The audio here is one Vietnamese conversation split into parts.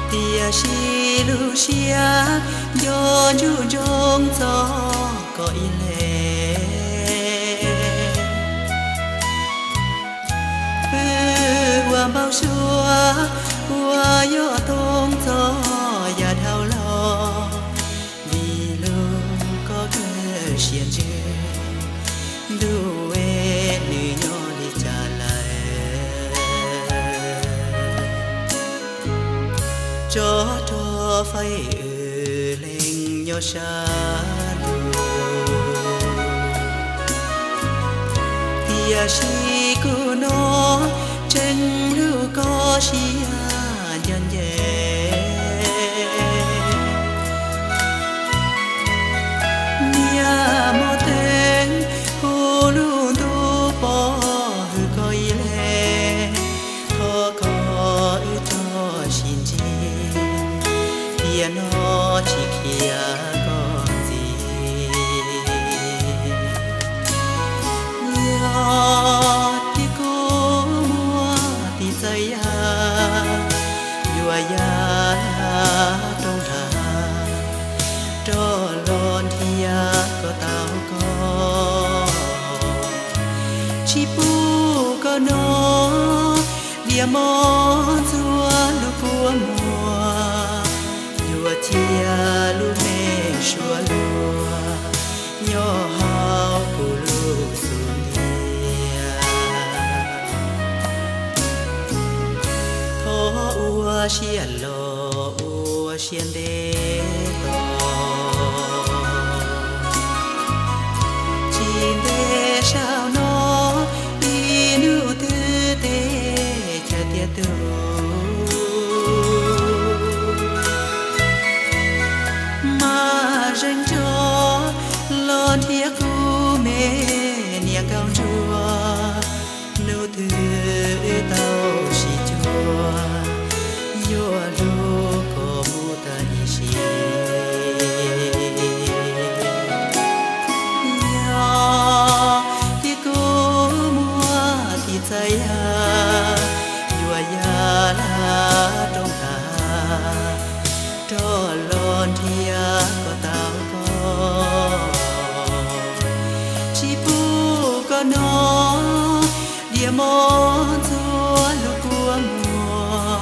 tia si lu xia yo ju jong cho có lệ hoa bao xua hoa yo tông cho ya thao lo vì luôn có cơ xiên chưa du e nữ nhỏ đi trả lại cho phải lên nhỏ xa tia si cô nó chân lưu có xia nhân dễ nia mô tên hồ lưu tu bỏ hư coi lệ khó có ư cho xin chi tia nó chỉ kia còn gì ya trong thà cho lon thì có tao có chỉ bu có nó dia mòn xua lu cua mùa vừa chia lu mê xua lùa nhỏ hao cu lu xuân dia thọ ua xia lo ua xiên đê to chim đê sao nó đi nu tư tê cha tia tu mà ranh cho lon thiê cu mê nia cao chua nu tư tao xì chua yo lu ko mu ta ni si ya ti ko mua ti tsai ha yo ya la trong ta cho lon thi có tao có chỉ bu có nó dia mon chua lu cua mùa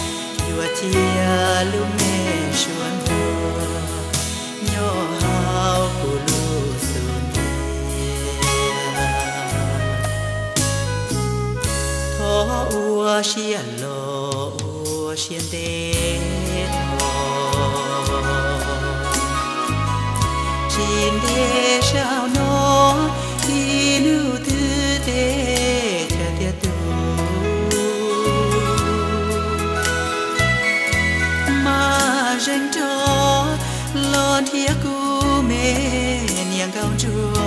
chia lu mê xuân mùa nhỏ hao của lu xuân thọ ua xia lo ua xiên đê thọ chim đê sao nó đi nu tư tê cha tia tu ranh cho lon thiê cu mê niang cao chua